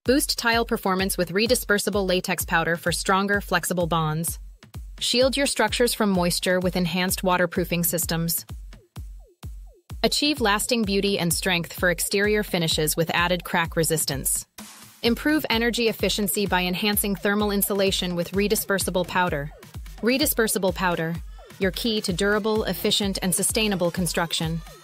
Boost tile performance with redispersible latex powder for stronger, flexible bonds. Shield your structures from moisture with enhanced waterproofing systems. Achieve lasting beauty and strength for exterior finishes with added crack resistance. Improve energy efficiency by enhancing thermal insulation with redispersible powder. Redispersible powder, your key to durable, efficient, and sustainable construction.